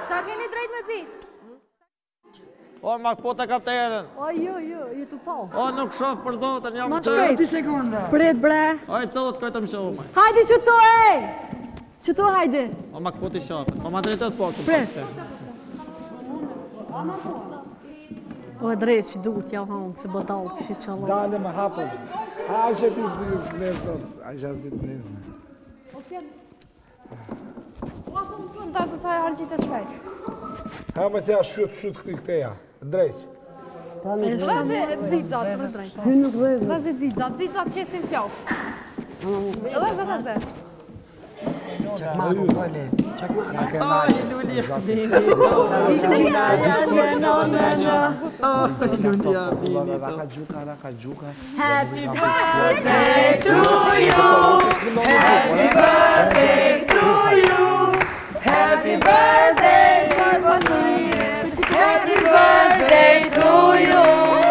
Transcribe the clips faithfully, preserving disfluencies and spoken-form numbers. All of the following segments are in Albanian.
Sa keni drejt me pi? O, ma po të kaptenën. O, jo, jo, ju të po. O, nuk shof për dhotën, jam Ma të... shpejt. Ti sekonda. Prit, bre. O, i thotë, kajtë më shohë, maj. Hajde që tu, e! Që tu, hajde. O, ma po të shofë. O, ma të rritët po, këtë Prit. O, e drejt që duhet ja hangë, se bodalë këshi qalo. Dale më hapën. A që ti së të nërë tot. A që asë ditë nërë. Ua, të më të ndazë sa e hargjit e shpejt. Ha me se a shutë, shutë këti këteja. Drejq. Laze zizat, të drejt. Hynë të vëzë. Laze zizat, zizat që esim fjallë. Laze, laze. Çak ma ku pole. Çak ma. Aj, Lulia, bini. Aj, Lulia, bini. Raka gjuka, raka gjuka. Happy birthday to you. Happy birthday to you. Happy birthday, happy birthday to you.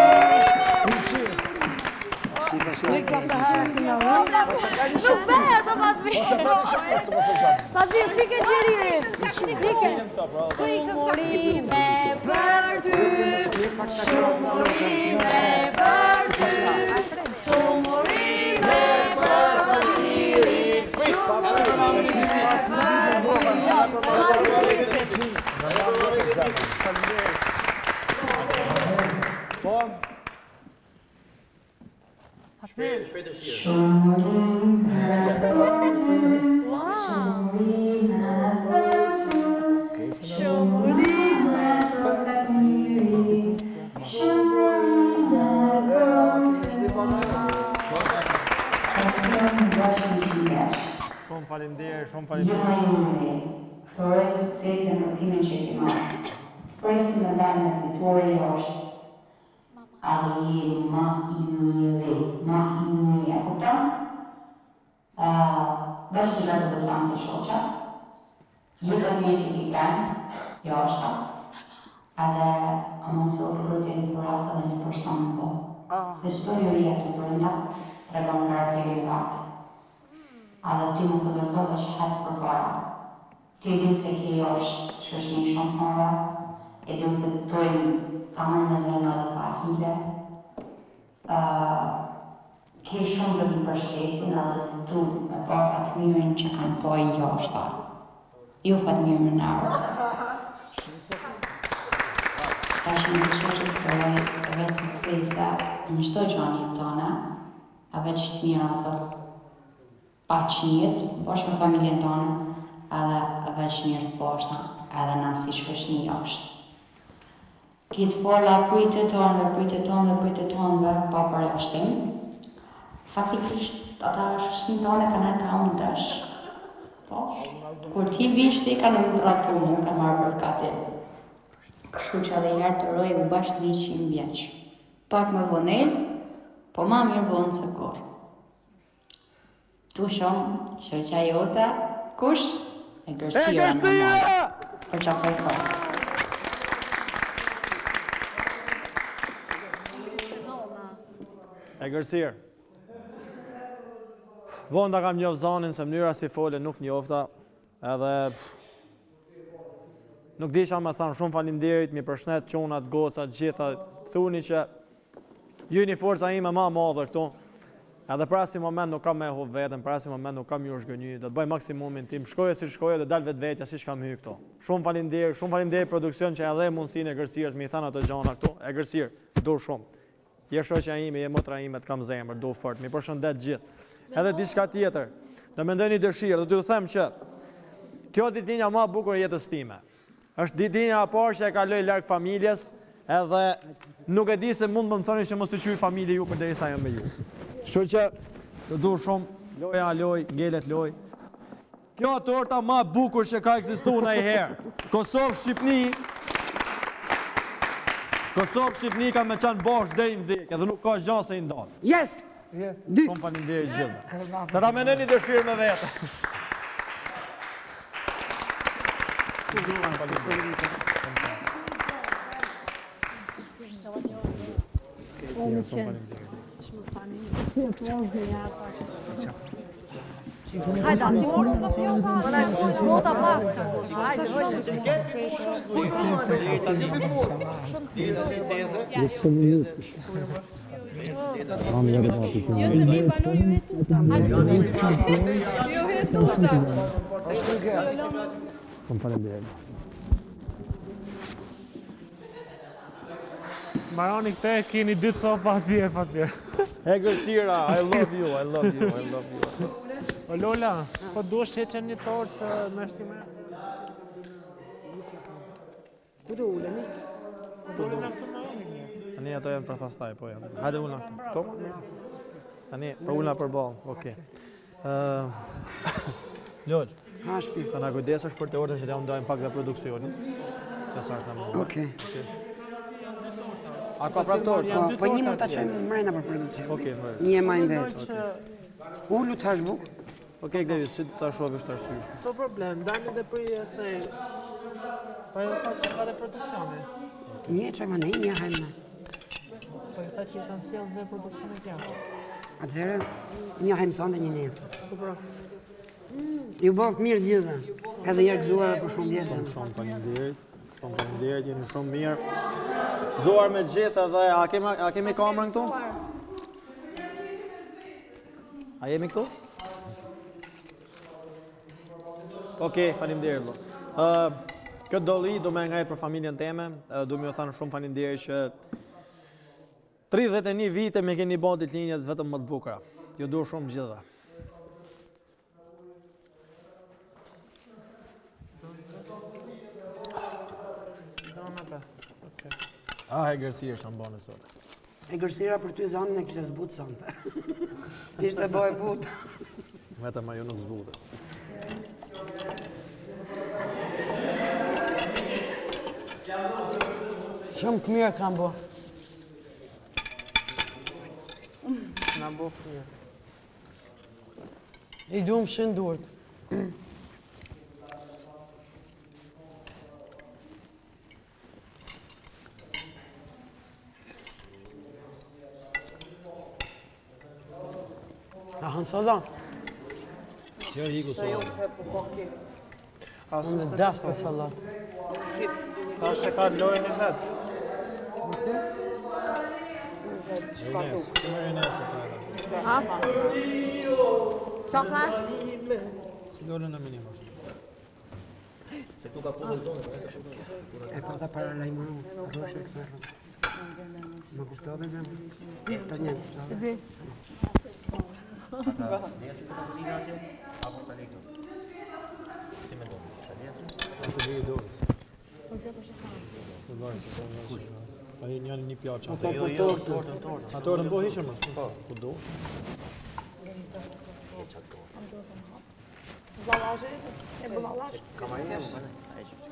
Nuk bëhet, o ma të mirë. Ma të mirë, pike gjeririn. Pike. Shumurime për ty, shumurime për ty, shumurime për familji, shumurime Po? Shpejt, shpejt e shirë. Shumë falimderë, shumë falimderë. Tore suksese në timin që ti marrë. Presim në dalë në fitore është adhe jeri ma i njëri, ma i njëri, a kupton? Bashkë të gjatë të flanë se shoqa, jetës njësi t'i kanë, jo është ta, adhe a mësë o përrutje një për asa dhe një për shtonë po. Se qëto njëri e të përënda, tregon karakteri i vatë. Adhe ti mësë të dërzohet që hecë për para. Ti e dinë se ki është shkëshni shumë hora, e dinë se të tojnë tamën në zemë dhe pa hile. Ki shumë që të përshkesin edhe tu me po fatë mirën që kanë po i joshta. Ju fatë mirë më nërë. Ta shumë të shumë që të përrej të vetë suksese në qëto gjonit tonë, a veç të mirë ose pa qijet, bosh me familjen tonë, edhe veç mirë të poshta, edhe na si shkëshni jashtë. Kitë fola kujtë tonë dhe kujtë tonë dhe kujtë tonë dhe pa përreshtim. Faktikisht, ata shkëshni tonë e kanë ka unë dësh. Po, kur ti vishti ka në më të rafu mu, ka marrë për kati. Kështu që edhe herë të rojë u bashkë njëqimë vjeqë. Pak me vonez, po ma mirë vonë se kur. Tu shumë, shoqa jote, kush? E Gërsira në mëllë. Për qa për kërë. E Gërsirë. Vonda kam njofë zanin, se mënyra si fole nuk njofta, edhe nuk disha me thanë shumë falimderit, mi përshnet qonat, gocat, gjitha, thuni që ju një forca ime ma madhe këtu, edhe pra si moment nuk kam me hu vetën, pra si moment nuk kam ju shgënyi, dhe të bëj maksimumin tim, shkoje si shkoje dhe dal vetë vetja si shkam hy këto. Shumë falimderit, shumë falimderit produksion që edhe mundësin e Gërsirës, mi thanë ato gjana këtu, e Gërsirë, do shumë. Je shoqja ime, je motra ime, të kam zemër, do fort, mi përshëndet gjithë. Edhe diçka tjetër, do mendoj një dëshirë, do t'ju them që kjo ditëlindja ma bukur e jetës time. Është ditëlindja e parë që e kaloj larg familjes, edhe nuk e di se mund më më thoni që mos të quaj familje ju përderisa jam me ju. Kështu që do du shumë, loja loj, ngelet loj. Kjo torta ma bukur që ka ekzistuar ndonjëherë. Kosovë Shqipni Kosovë Shqipni ka me qanë bosh deri në vdekje, edhe nuk ka gjë se i ndalë. Yes! Yes. Shumë faleminderit gjithë. Të ta menoni dëshirë me vete. Hajde, ti morëm të pjota. Bota paska. Hajde, vojtë. Jo se mi banoj ju vetuta. Hajde, ju vetuta. Kom faleminderit. Maroni këte keni dy copa atje atje. Hegër Stira, I love you, I love you, I love you. O Lola, po duesh të heqen një tortë me shtime? Ku do ulemi? Tani ato janë për pastaj, po janë. Hajde ulna këtu. Kom? Tani, për ulna për ball, okej. Ë Lol. Ha shpi. Ta na kujdesesh për të orën që t'ja ndajmë pak dhe produksionin. Që sa është më. Okej. A ka prap tortë? Po, po një mund ta çojmë mrena për produksion. Okej, mërë. Një e majnë vetë. Ulu të hash buk. Okej, Glevi, si ta shohësh të arsyesh? So problem, dani dhe për se... Po e ka që ka dhe produksione. Një çojmë ne, një hajmë ne. Po e ta që kanë sjellë dhe produksione tjera. Atëherë, një hajmë sonde, një nesër. Po pra. Ju bëft mirë gjithë. Edhe jergëzuar për shumë vjetë. Shumë shumë faleminderit. Shumë faleminderit, jeni shumë mirë. Zuar me gjithë dhe a kemi a kemi kamerën këtu? A jemi këtu? Okej, faleminderit vëlla. Ë, këtë dolli do më ngajt për familjen time, do më u thanë shumë faleminderit që tridhjetë e një vite me keni bërë ditëlinjat vetëm më të bukura. Ju dua shumë gjithëve. Ah, e gërësi është ambane sot. E gërsira për ty zonën e kishte zbutë sonte. Ishte bëhe putë. Vetëm ajo nuk zbute. Shumë të mirë kam bo. Na bo fërë. I duhem shëndurt. A hanë salam? Qërë hiku sot. Unë dhe dasë për salat. Ta shë ka lojën e vetë. Shkatu. Që më rejnësë të rejnë. Ha? Qa ka? Si lojën në minima. Se tu ka punë dhe zonë, e shumë. E përta para lajmëru, rrëshë e kësa rrë. Më kuptove, zemë? Të një kuptove. Di. Apo të lekto. Si me do? Atë dhe i dorës. Të dojnë se të nështë. A i njënë një pjaqë. Ato për tortë. A torën po hishëm është? Po. Ku do? Balazhe? E balazhe? Kam a jemë,